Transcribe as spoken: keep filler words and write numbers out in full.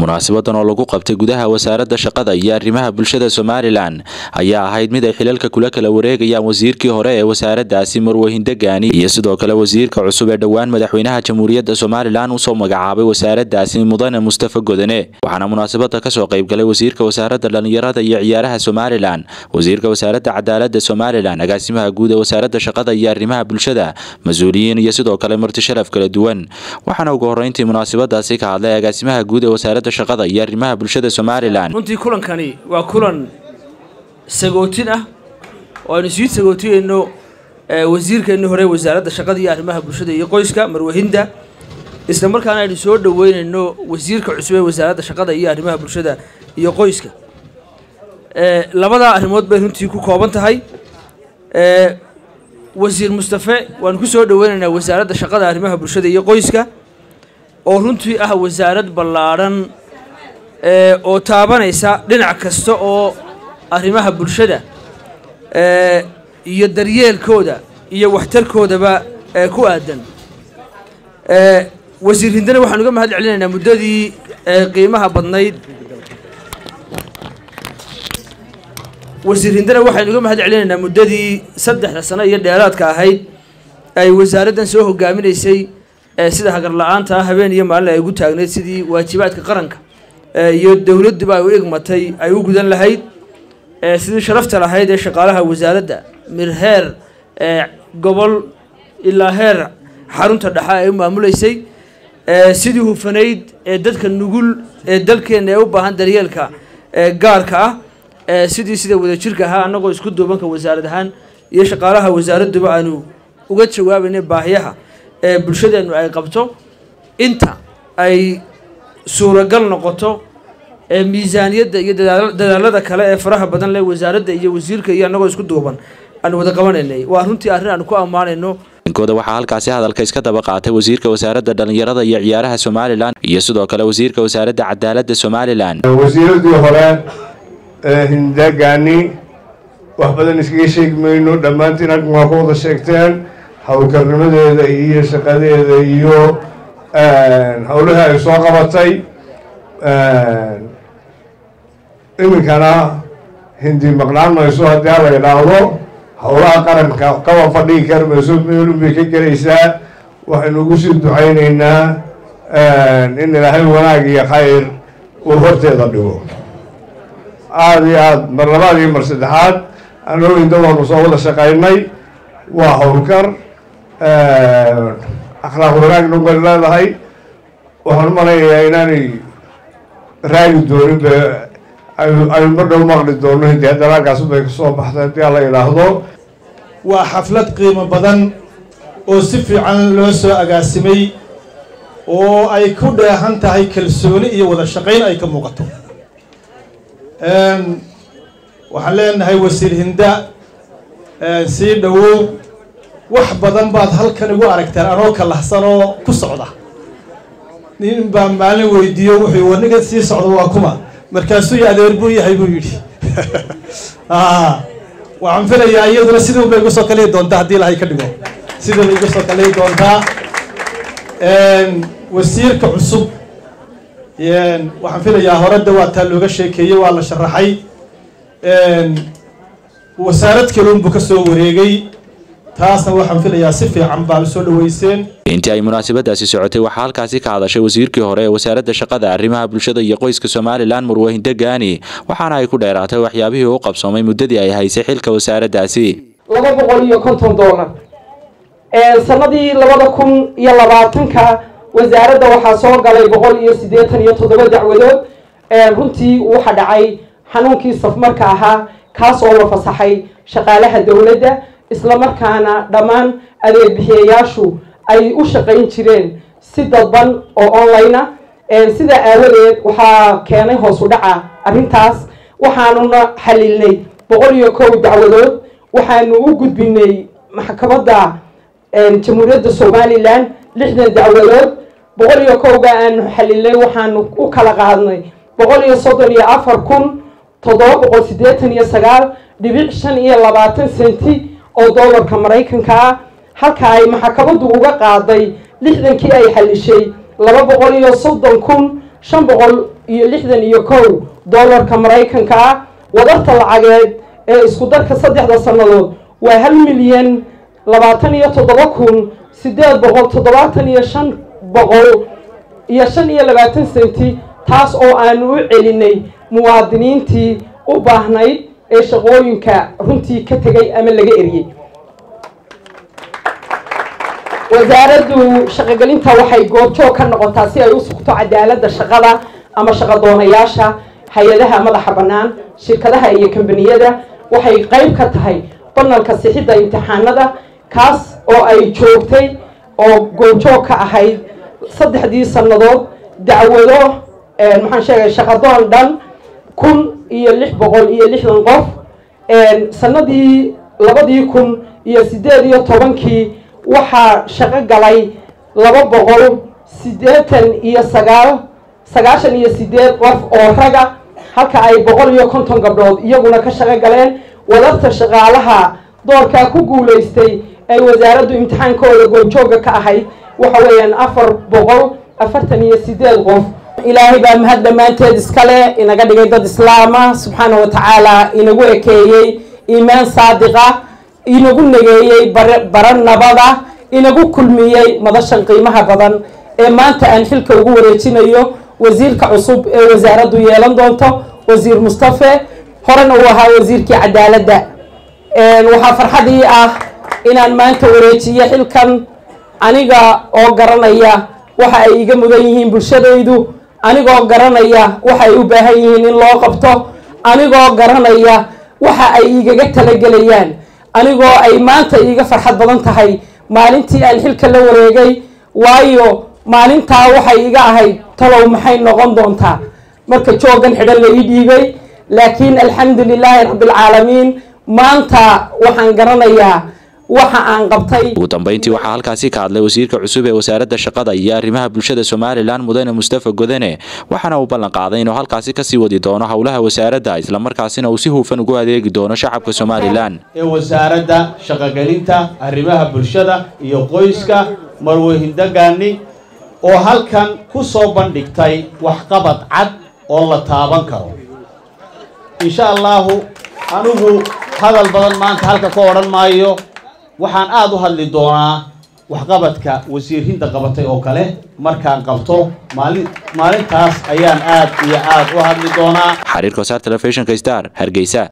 munaasabadan oo lagu qabtay gudaha wasaaradda shaqada iyo arrimaha bulshada Somaliland ayaa ahayd mid ay xilalka kula kala wareegayaan wasiirkii hore ee wasaaraddaasi Marwe Hinde Gaani iyo sidoo kale wasiirka cusub ee dhawaan madaxweynaha Jamhuuriyadda Somaliland uu soo magacaabay wasaaraddaasi Mudane Mustafa Godane waxaana munaasabada ka soo qayb galay wasiirka wasaaradda dhalinyarada iyo ciyaaraha Somaliland wasiirka wasaaradda cadaaladda Somaliland agaasimaha guud ee wasaaradda shaqada iyo arrimaha bulshada mas'uuliyiin iyo sidoo kale marti sharaf kala duwan waxaana ugu horeyntii munaasabadaasi ka hadlay agaasimaha guud ee wasaaradda shaqada iyo arrimaha bulshada Somaliland runtii kulankani waa kulan sagootin ah oo aynu sii sagootiyeyno wasiirkeena hore wasaaradda shaqada iyo arrimaha bulshada iyo qoyska Marwe Hinde isla markaana aynu soo dhaweynayno wasiirka cusub ee wasaaradda shaqada iyo arrimaha bulshada iyo qoyska ee labada arrimood bay runtii ku kooban tahay ee wasiir Mustafa waan ku soo dhaweynaynaa wasaaradda shaqada arrimaha bulshada iyo qoyska oo runtii ah wasaarad ballaaran ee oo taabanaysa dhinac kasta oo arrimaha bulshada ee iyo daryeelkooda iyo waxtarkoodaba ee ku aadan ee wasiir Hindana waxaan uga mahad celinaynaa muddadii qiimaha badnayd wasiir Hindana waxaan uga mahad celinaynaa muddadii saddex sano iyo dheeraadka ahayd ay wasaaraddan soo hogaaminaysay sida hagar la'aanta habeen iyo maalin ay ugu taagneed sidii waajibaadka qaranka iyo dawladdu ay u igmatay ay u gudan lahayd sidii sharafta lahayd ee shaqaalaha wasaaradda mirheer gobol ilaa heer xarunta dhexe ay u maamuleysay sidii hufanayd ee dadka nugul ee dalkeena ee u baahan daryeelka gaarka ah sidii sida wadajirka ahaa anagoo isku duubanka wasaarad ahaan iyo shaqaalaha wasaaradduba aanu uga jawaabaynay baahiyaha ee bulshadeenu ay qabto inta ay suuragal noqoto ee miisaaniyadda iyo dadaalada kale ee faraha badan leh wasaaradda iyo wasiirka iyo anagoo isku duuban aan wada qabanaynay waa runtii arrin aan ku amaanayno inkooda waxaa halkaasi hadalka iska daba qaatay wasiirka wasaaradda dhalinyarada iyo ciyaaraha Somaliland iyo sidoo kale wasiirka wasaaradda cadaaladda Somaliland wasiiradii hore ee Hinde Gaani wax badan iskaga sheegmayno dhamaantiin halkan waa ku wada sheegteen hawlkarnimadeeda iyo shaqadeeda iyo hawlaha ay soo qabatay iminkana hindi maqnaan mayso haddii la yidhaahdo howlaha qaranka kaba fadhigi kari mayso meel bay ka gelaysaa waxaynu ugu sii ducaynaynaa in ilaahay wanaag iyo khayr uu horteeda dhigo aada iyo aada mar labaad iyo mar saddexaad anoo indadoonu soo wada shaqaynay waa howlkar akhlaaq wanaagna way leedahay waxaan umaleeyayaa inaanay raagi doonin be aynu ma dhow maqli doono hindi haddana halkaas bay ka soo baxday haddii ala yidhaahdo waa xaflad qiimo badan oo si fiican loo soo agaasimay oo ay ku dheehan tahay kalsooni iyo wada shaqayn ay ka muuqato waxaan leenahay wasiir Hinde sii dhawow wax badan baad halkan igu aragteen anoo ka lahsan oo ku socda nin baa maalin weydiiyo wuxuu waniga sii socdo waa kuma markaasuu ii adeer buu yahay buu yidhi waxaan filayaa iyaduna sidii bay igu soo kalay doontaa haddii ilaahay ka dhigo sidii bay igu soo kalay doontaa wasiirka cusub waxaan filayaa horada waa taa looga sheekeeyey waa la sharaxay wasaarad kale buu ka soo wareegay taasna waxaan filayaa si fiican baa soo dhaweyseen intii ay munaasabadaasi socotay waxaa halkaasi ka hadashay wasiirkii hore ee wasaaradda shaqada arrimaha bulshada iyo qoyska Somaliland Marwe Hinde Gaani waxaana ay ku dheeraatay waxyaabihii uu qabsoomay muddadii ay haysay xilka wasaaraddaasi laba boqol iyo konton dollar ee sanadii laba kun iyo labaatanka wasaaradda waxaa soo galay boqol iyo siddeetan iyo toddoba dacwadood ee runtii waxa dhacay xanuunkii safmarka ahaa kaas oo la fasaxay shaqaalaha dawladda isla markaana dhammaan adeeg bixiyayaashu ay u shaqayn jireen si dadban oo online ah sida aawadeed waxaa keenay hoos u dhaca arrintaas waxaanuna xalilnay boqol iyo kow dacwadood waxaanu u gudbinay maxkamadda jamhuuriyadda Somaliland lixdan dacwadood boqol iyo kow-ga aanu xalilnay waxaanu u kala qaadnay boqol iyo soddon iyo afar kun toddoba boqol siddeetan iyo sagaal dhibic shan iyo labaatan senti oo dollarka Mareykanka ah halka ay maxkamaddu uga qaaday lixdankii ay xalishay laba boqol iyo soddon kun shan boqol iyo lixdan iyo kow doolarka maraykanka ah. wadarta lacageed ee isku darka saddexda sannadood waa hal milyan labaatan iyo toddoba kun siddeed boqol toddobaatan iyo shan boqol iyo shan iyo labaatan senti, taas oo aanu u celinay muwaadiniintii u baahnayd ee shaqooyinka runtii ka tegay ama laga eriyey. wasaaraddu shaqogelinta waxay goobjoog ka noqotaa si ay u sugto cadaaladda shaqada ama shaqadoonayaasha hay-adaha madaxa bannaan, shirkadaha iyo kambaniyada. waxay qayb ka tahay banalka sixidda imtixaanada, kaas oo ay joogtay oo goobjoog ka ahayd saddexdii sannadood dacwado maxaan sheegay shaqadoon dhan kun iyo lix boqol iyo lixdan qof. sanadii labadii kun iyo siddeed iyo tobankii waxaa shaqo galay laba boqol siddeetan iyo sagaal sagaashan iyo siddeed qof oo raga, halka ay boqol iyo konton gabdhood iyaguna ka shaqo galeen. wadarta shaqaalaha doorkaa ku guulaystay ay wasaaraddu imtixaankooda goobjooga ka ahayd waxa weeyaan afar boqol afartan iyo siddeed qof. ilaahay baa mahad dhammaanteed iskale, inaga dhigay dad islaama subxaana wa tacaala, inagu ekeeyey iimaan saadiqa, inagu nageeyey bara nabada, inagu kulmiyey madashan qiimaha badan ee maanta aan xilka ugu wareejinayo wasiirka cusub ee wasaaraddu yeelan doonto, wasiir mustafe, horena uu ahaa wasiirkii cadaaladda. waxaa farxadii ah inaan maanta wareejiyo xilkan, aniga oo garanaya waxa ay iga mudan yihiin bulshadaydu, anigoo garanaya waxa ay u baahan yihiin in loo qabto, anigoo garanaya waxa ay igaga talagelayaan, anigoo ay maanta iiga farxad badan tahay maalintii aan xilka la wareegay. waayo maalintaa waxay iga ahayd talow maxay noqon doontaa marka joogan xidhan la ii dhiibay, laakiin alxamdu lilaahi rabbilcaalamiin maanta waxaan garanayaa waxa aan qabtay. ugu dambeyntii waxaa halkaasi ka hadlay wasiirka cusub ee wasaaradda shaqada iyo arrimaha bulshada Somaliland mudane Mustafa Godane, waxaana uu ballan qaaday inuu halkaasi ka sii wadi doono howlaha wasaaradda isla markaasina uu si hufan ugu adeegi doono shacabka Somaliland. ee wasaaradda shaqagelinta arrimaha bulshada iyo qoyska Marwe Hinda Gani oo halkan ku soo bandhigtay waxqabad cad oo la taaban karo. insha Allah anugu hadal badan maanta halka ka oran maayo, waxaan aad u hadli doonaa waxqabadka wasiir Hinda qabatay oo kale markaan qabto maalin maalintaas ayaan aad iyo aad u hadli doonaa. xariirka Star Television ka Star Hargeysa.